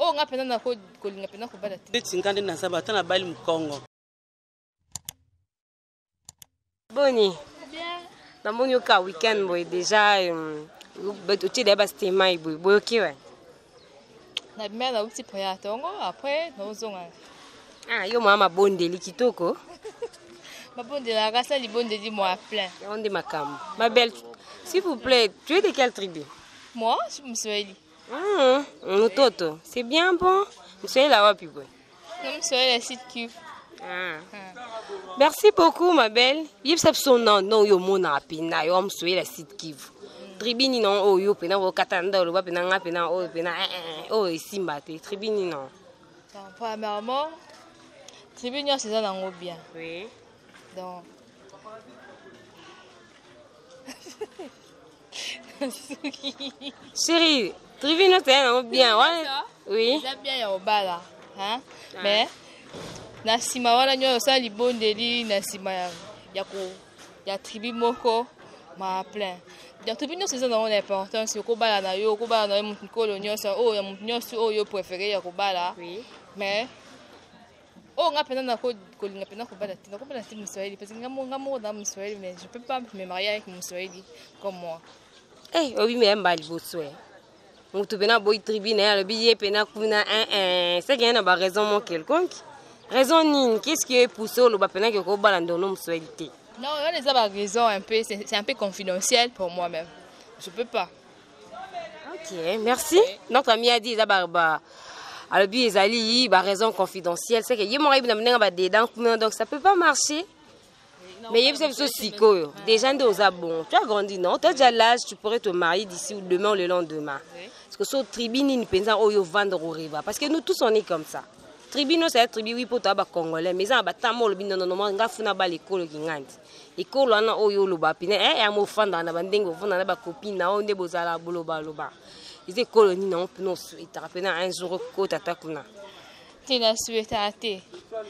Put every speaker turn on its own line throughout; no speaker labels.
Oh, nga pena na ko linga pena ko bala.
Tingandi na sabata na bali Mkongo.
Boni.
Bien.
Na moni au ka weekend boy déjà tu deba stima boy boy OK ouais.
Na bien na petit poya tongo après na uzonga.
Ah yo mama bondeli kitoko.
Ma bonde la rasa li bonde di moi plein.
On dit makam. Ma belle, s'il vous plaît, tu es de quelle tribu?
Moi, je suis Moussoueli.
Toto, c'est bien bon. Moussoueli là wapi boy.
Non, Moussoueli la site Kiv.
Merci beaucoup ma belle. Yip sap son nom non yo mona pina yo Moussoueli la site Kiv. Tribini non oh yo pena wo katanda lo ba pena nga pena oh pena oh simba te tribini non.
Premièrement, tribunal c'est ça dans bien.
Oui.
Donc
chérie, tribunal c'est un bien ouais. Oui.
Ça bien ya obala, hein? Mais na sima wana nyo sa libondeli na sima ya tribu moko ma plein. Donc tribunal c'est ça dans l'importance ko bala na yo mutu kolonyo sa oh ya mutu nyosu oh yo préféré ya ko bala.
Oui.
Mais oh nga pena na ko linga pena ko bala Moussoueli parce que nga dans Moussoueli mais je peux pas me marier avec Moussoueli comme moi.
Eh oui mais mbali boswe. Mutu pena boy tribune ya le billet pena kuna c'est qu'il y a une raison mon quelconque. Raison nini qu'est-ce qui est poussé le ba pena que ko bala ndono Moussoueli te.
Non, il y a des raisons un peu c'est un peu confidentiel pour moi-même. Je peux pas.
OK, merci. Oui. Notre ami a dit ça barba. Alors bi ezali ba raison confidentielle c'est que yemo ribi na mnenga ba dedans donc ça peut pas marcher. Mais il y a des choses déjà bon. Tu as grandi, non? Tu as déjà l'âge, tu pourrais te marier d'ici ou demain ou le lendemain. Parce que sur tribune, il pense oh yo vendre au riva. Parce que nous tous on est comme ça. Tribune c'est tribu oui pour toi congolais. Mais ça ba tamo le bino non nga funa ba l'école qui ngandi. École on oh yo lo ba pine ya mo fanda na bandengo funa na ba copine na on de bozala boloba loba. Ils école ni non non il te rappelle un jour ko tata kuna.
Tu n'as souhaité até.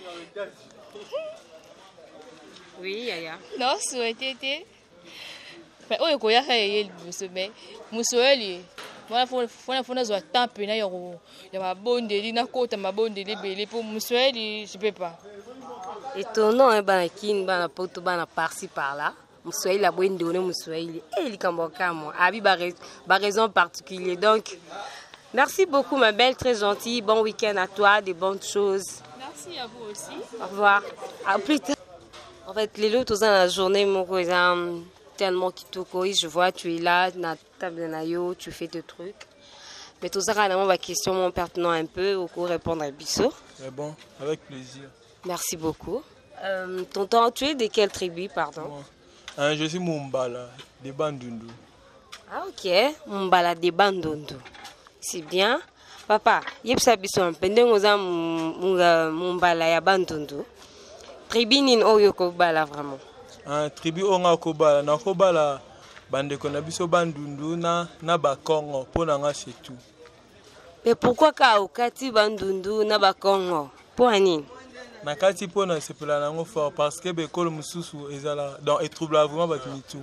Oui, Yaya.
Non, souhaité. Mais oh, il y a des Moussoueli. Voilà, faut na zo tampe na yo ya mabondeli na kota mabondeli belé pour Moussoueli, je peux pas.
Étonnant hein bana kin bana poto bana par-ci par-là. Moussoueli la bonne donner Moussoueli. Et il kamboka moi. Abi ba raison particulière. Donc merci beaucoup ma belle, très gentille. Bon week-end à toi, des bonnes choses.
Merci à vous aussi.
Au revoir. À plus tard. En fait, les lots, dans la journée, tellement je vois, tu es là, na table nayo, tu fais tes trucs. Mais tout ça, ma question pertinent un peu, au coup répondre à Bissot.
C'est bon, avec plaisir.
Merci beaucoup. Tonton, tu es de quelle tribu, pardon?
Je suis Mumbala, de Bandundu.
Ah ok, Mumbala de Bandundu. C'est bien. Papa, yepsa Bissot, un peu de Mumbala ya Bandundu. Tribu nini oyo ko bala vraiment.
Tribu onga ko bala na ko bala bande ko na biso bandundu na bakongo pona nga c'est tout.
Mais pourquoi ka okati bandundu na bakongo? Pour nini?
Na kati pona c'est pour la nango fort parce que be kolo mususu ezala donc et trouble vraiment batuni tout.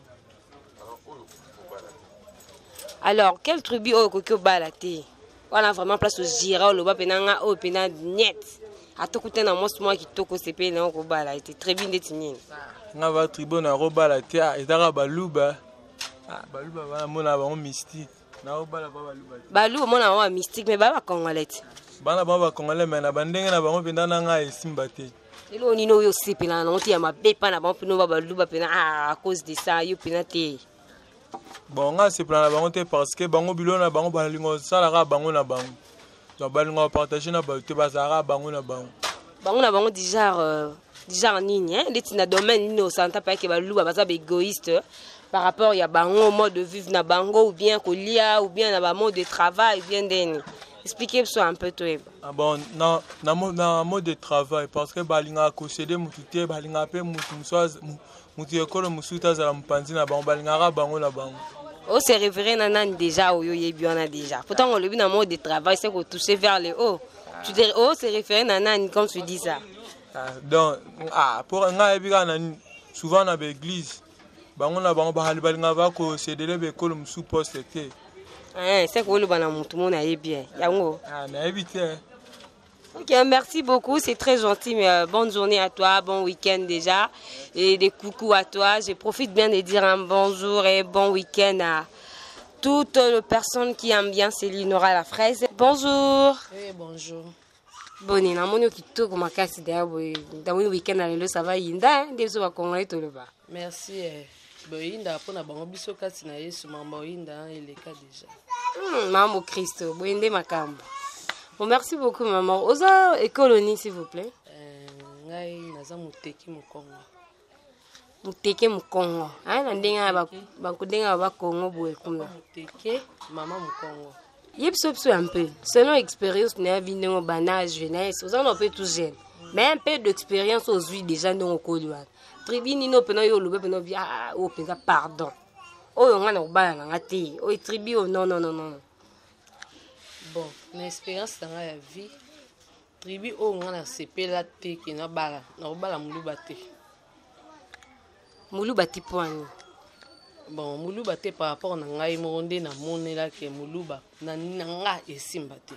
Alors, quelle tribu oyo ko bala te? On a vraiment place au gira lo ba penanga o pena net. Atokute na moi qui toko CP na ko bala était très bien détenu.
Nga va tribu na ko bala te ezaka baluba. Baluba ba mona ba mystique. Na ko bala ba baluba.
Baluba mona ba mystique mais ba congolais.
Bana ba congolais mais na bandenge na bango penda na nga esimba te.
Elo ni no yo CP na on ti ya mabepa na bango pino ba baluba pena à cause de ça yo pena te.
Bon nga c'est plan na bango te parce que bango bilo na bango ba lingo sala ka bango na bango. Donc balingo partager na ba te bazara bango na bango.
Bango na bango déjà nini hein les tina domaine ni au santa pa ke baluba baza égoïste par rapport ya bango mode de vivre na bango ou bien kolia ou bien na ba mode de travail bien deni. Expliquez ça un peu toi.
Ah bon na mode de travail parce que balinga ko céder mutu te balinga pe mutu msoaz mutu ekolo musuta za mpanzi na bango balinga bango na bango.
Oh, c'est référé nanan déjà au yebiona déjà. Pourtant on le dit dans mode de travail c'est qu'on toucher vers le haut. Tu dis oh c'est référé nanan comme tu dis ça.
Donc pour nga ebika nan souvent na l'église bango na bango balinga ba ko céder be ekolo musu poste te.
C'est que tout le monde a bien. Ok, merci beaucoup, c'est très gentil, mais bonne journée à toi, bon week-end déjà, et des coucous à toi. Je profite bien de dire un bonjour et bon week-end à toutes les personnes qui aiment bien Célinora la fraise. Bonjour.
Oui, bonjour.
Bonne, na monyo kitoko makasi da boy. Dans le week-end à ça va yinda, des va congolais tout le bas.
Merci. Boyinda pour na bango biso kasi na Yesu mamba yinda il est cas déjà.
Maman Christo, boyinde makambo. Bon, merci beaucoup maman. Oza et colonie s'il vous plaît.
Ngai naza muteki mukongo.
Muteke mukongo. Na ndenga ba kudenga ba Congo boy kuna.
Muteke maman mukongo.
Yepsopso un peu. Selon expérience na vie no bana jeunesse, oza no peut tout jeune. Mais un peu d'expérience aux huit déjà no kolwa. Tribini no pena yo lobe pena via o penza pardon. Oyo ngana obala na ngati. O tribi o non.
Bon, une expérience dans la vie. Tribi o ngana sepela te ki na bala muluba te.
Muluba ti poani.
Bon, muluba te par rapport na ngai monde na monela ke muluba na nga esimba te.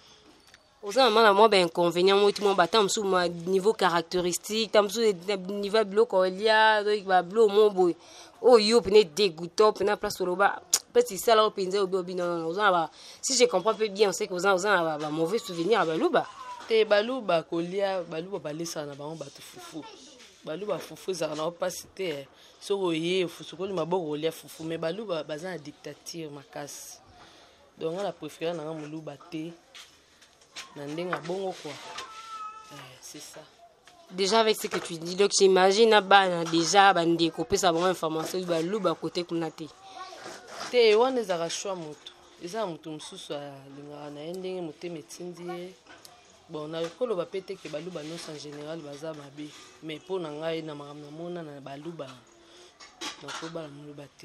Oza mama moi ben inconvénient moi tout mon batam sous mon niveau caractéristique, tam sous niveau bloc olia, donc ba bloc mon boy. Oh yo pene dégoûtant, pene place sur le bas. Petit ça là au pinze au bobi non. Oza ba si je comprends peu bien, on sait que oza ba mauvais souvenir à baluba.
Te baluba kolia, baluba balesa na bango batu fufu. Baluba fufu za na opacité. Soko ye fufu ko maboko olia fufu mais baluba baza na dictature makasi. Donc on a préféré na muluba te. Bongo quoi. C'est ça.
Déjà avec ce que tu dis, donc j'imagine déjà découper sa bonne information ba luba côté kunate.
Te wana za rachwa moto. Eza moto mususu linga na endenge moteme tindi. Bon na kolo ba pété que baluba non en général baza mabe, mais pour na ngai na mona na baluba. Donc ko ba la muluba te.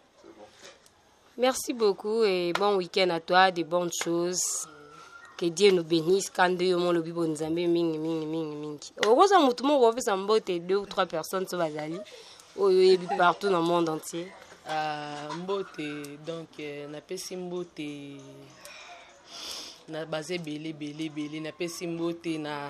Merci beaucoup et bon week-end à toi, de bonnes choses. Que Dieu nous bénisse quand Dieu mon lobi bon nzambe mingi. Heureusement mutu mo ko fisa mbote 2 ou 3 personnes so bazali. Oyo yebi partout dans le monde entier.
Mbote donc na pesi mbote na basé belé na pesi mbote na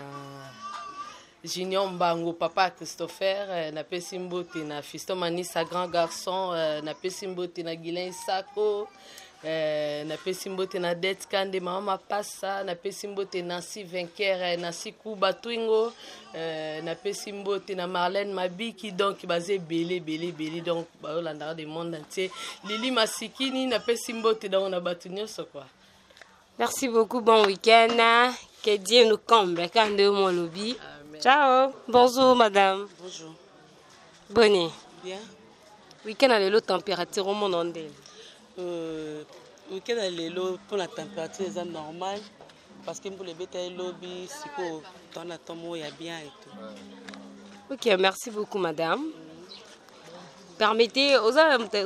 Junior Mbango papa Christopher na pesi mbote na Fiston Manisa grand garçon na pesi mbote na Guilain Sako. Na pesi mbote na Det Kande mama passa na pesi mbote Nancy Vainqueur Nancy Kuba Twingo na pesi mbote na Marlène Mabiki donc basé belé donc baolanda de monde entier Lili Masikini na pesi mbote donc na batunyo so quoi.
Merci beaucoup, bon week-end, que Dieu nous comble quand de mon lobby. Ciao. Bonjour madame.
Bonjour.
Bonne.
Bien.
Week-end à l'eau température au monde ondé.
Week-end à l'élo pour la température est normale parce que pour les bétails lobby c'est quoi dans la tombe il y a bien et tout.
Ok, merci beaucoup madame. Permettez aux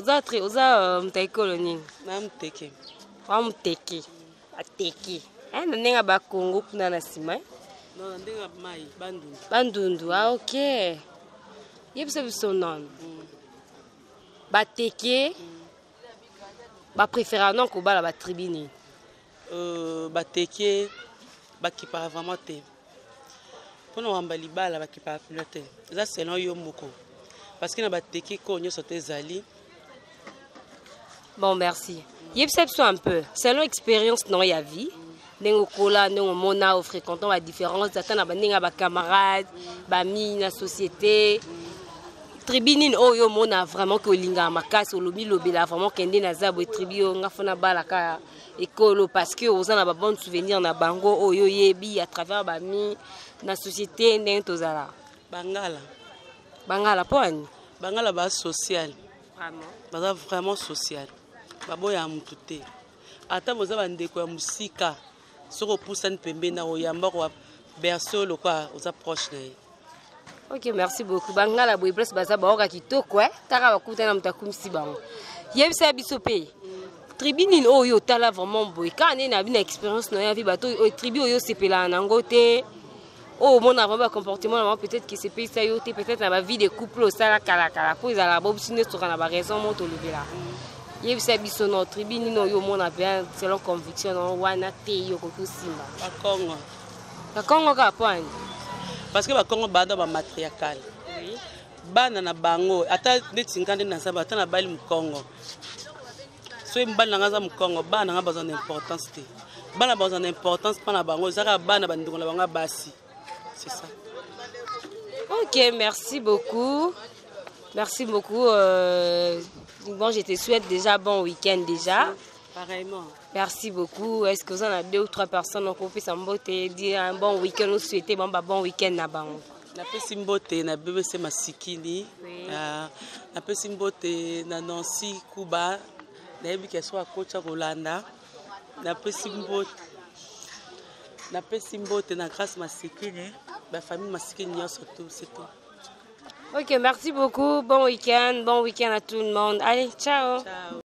colonie.
Namteke.
Namteke. Ateke. Nenga ba Congo kuna na sima.
Non, nenga mai bandundu.
Bandundu, ah ok. Yebse son nom. Bateke. Ba préféré non ko bala ba tribini.
Bateke ba qui parle vraiment te. Pour nous embali bala ba qui parle te. Ça c'est non yo moko. Parce que na bateke ko nyo sote zali.
Bon merci. Yebse un peu. Selon expérience non ya vie. Nengo kola nengo mona au fréquentant la différence atana ba ninga ba camarades, ba mi na société. Tribunine oyo mona vraiment que linga makasi olobi lobela vraiment kende na zabo tribi o ngafona balaka ekolo parce que ozana ba bon souvenir na bango oyo yebi à travers ba mi na société ndenge tozala bangala poani
bangala ba social
vraiment
vraiment social baboya mutu te ata boza bandeko ya musika soko poussane pembe na oyamba ko berceau le quoi oza proche na.
Ok, merci beaucoup. Bangala boy plus baza baoka kitoko taka bakuta na mtakumisi bango. Yebisa bisope. Tribunine oyo tala vraiment boy. Quand on a une expérience na vie bato tribu oyo sepela nango te. Oh mon avant comportement peut-être que c'est pays ça yote peut-être na ba vie de couple au sala kala kala pour ils ala bob sine sur na ba raison moto lobela. yebisa biso no tribu nino yo mona bien selon conviction no wana te yo kokusima
bakongo
bakongo ka point
parce que bakongo banda ba matriarcal bana na bango ata neti ngande na saba ata na bali mukongo so mbana ngaza mukongo bana nga besoin d'importance te bana besoin d'importance pana bango zaka bana bandungo na bango basi c'est ça.
Ok, merci beaucoup. Merci beaucoup. Bon, je te souhaite déjà bon week-end déjà.
Pareillement.
Merci beaucoup. Est-ce que vous en avez 2 ou 3 personnes qui puissent dire un bon week-end ou souhaiter bon week-end na bango?
Na pesi mbote na BBC Masikini. Na pesi mbote na Nancy Kuba. Na yebi ke so akocha Rolanda. Na pesi mbote na Grâce Masikini. La famille Masikini surtout, c'est tout.
Ok, merci beaucoup. Bon week-end à tout le monde. Allez, ciao.
Ciao.